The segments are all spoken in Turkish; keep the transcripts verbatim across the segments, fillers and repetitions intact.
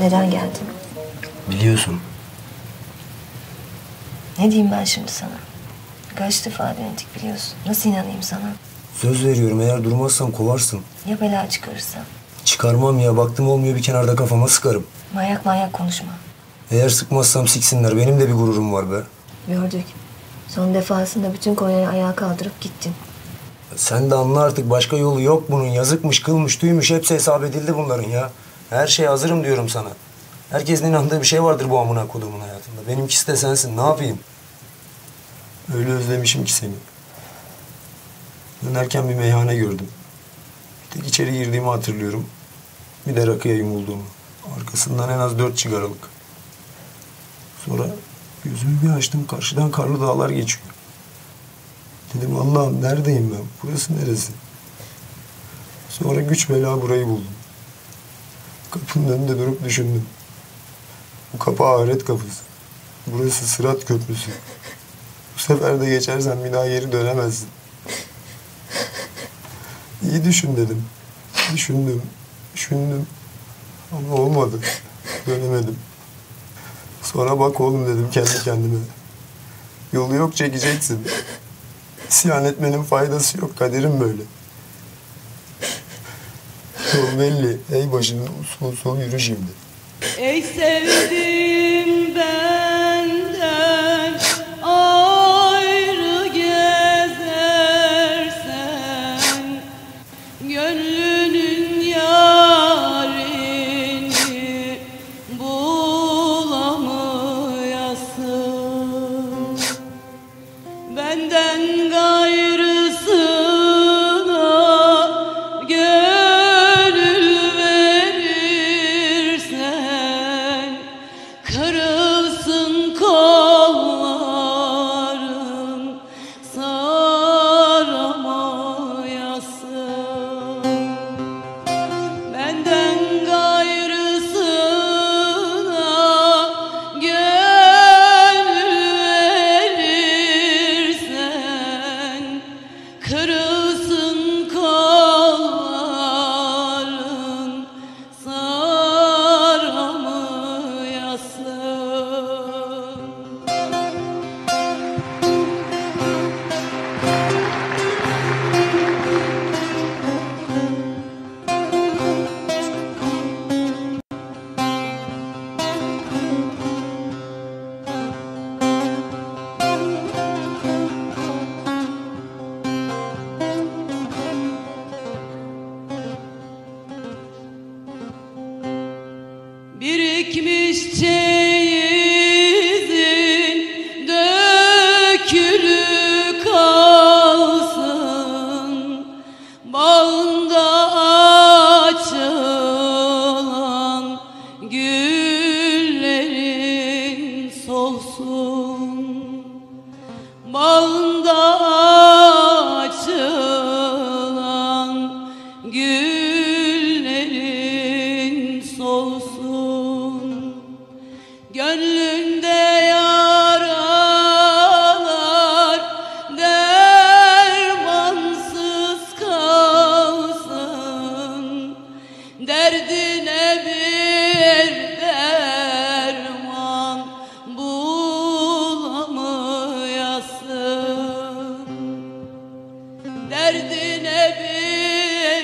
Neden geldin? Biliyorsun. Ne diyeyim ben şimdi sana? Kaç defa denedik biliyorsun. Nasıl inanayım sana? Söz veriyorum, eğer durmazsan kovarsın. Ya bela çıkarırsa? Çıkarmam ya, baktım olmuyor, bir kenarda kafama sıkarım. Manyak manyak konuşma. Eğer sıkmazsam siksinler, benim de bir gururum var be. Gördük. Son defasında bütün Konya'yı ayağa kaldırıp gittin. Sen de anla artık, başka yolu yok bunun. Yazıkmış, kılmış, tüymüş, hepsi hesap edildi bunların ya. Her şeye hazırım diyorum sana. Herkesin inandığı bir şey vardır bu amına koduğumun hayatında. Benimkisi de sensin, ne yapayım? Öyle özlemişim ki seni. Dönerken bir meyhane gördüm. Bir tek içeri girdiğimi hatırlıyorum. Bir de rakıya yumulduğumu. Arkasından en az dört çıgaralık. Sonra gözümü bir açtım, karşıdan karlı dağlar geçiyor. Dedim Allah'ım neredeyim ben? Burası neresi? Sonra güç bela burayı buldum. Kapının önünde durup düşündüm. Bu kapı ahiret kapısı. Burası Sırat Köprüsü. Bu sefer de geçersen bir daha geri dönemezsin. İyi düşün dedim. Düşündüm, düşündüm. Ama olmadı. Dönemedim. Sonra bak oğlum dedim kendi kendime. Yolu yok, çekeceksin. İsyan etmenin faydası yok. Kaderim böyle. Yol belli. Ey başını usul usul yürü şimdi. Ey sevdiğim benden ayrı gezersen, gönlünün yarini bulamayasın. Benden gayrısına gönül verirsen, kırılsın kolların, saramayasın. Benden gayrısına gönül verirsen, kırılsın kolların, saramayasın. Birikmiş çeyizin dökülü kalsın, bağında açılan güllerin solsun. Bağında açılan güllerin solsun. Gönlünde yaralar dermansız kalsın, derdine bir derman bulamayasın. Derdine bir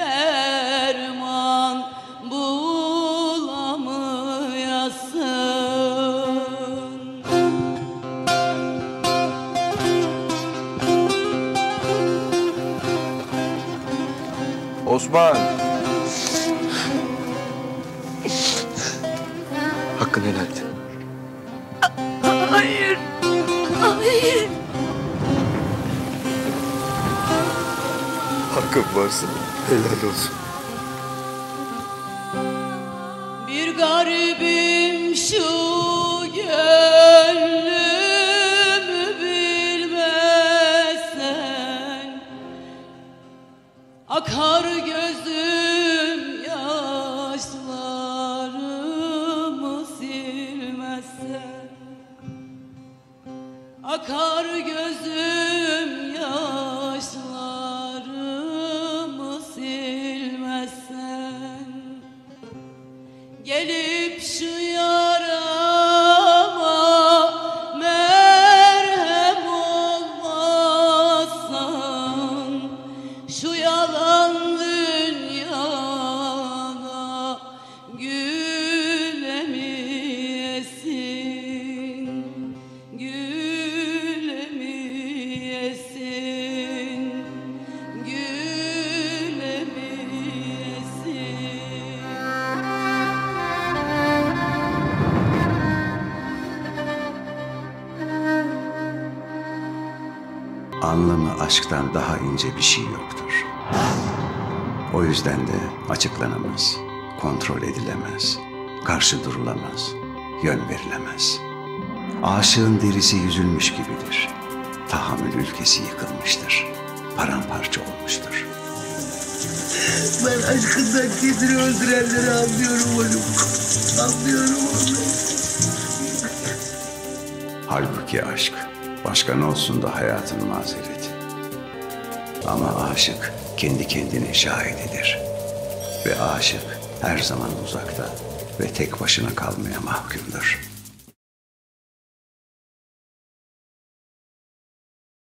derman bulamayasın. Osman! Hakkını helal et. Hayır. Hayır. Hakkım varsa helal olsun. Bir garibim şu gönlümü bilmezsen, akar gözüm yaşlarımı silmezsen, akar gözüm yaşlarımı silmezsen, gelip anlamı aşktan daha ince bir şey yoktur. O yüzden de açıklanamaz, kontrol edilemez, karşı durulamaz, yön verilemez. Aşığın derisi yüzülmüş gibidir. Tahammül ülkesi yıkılmıştır, paramparça olmuştur. Ben aşkından kendini öldürenleri anlıyorum oğlum. Anlıyorum onları. Halbuki aşk, başka ne olsun da hayatın mazereti. Ama aşık kendi kendine şahididir. Ve aşık her zaman uzakta ve tek başına kalmaya mahkumdur.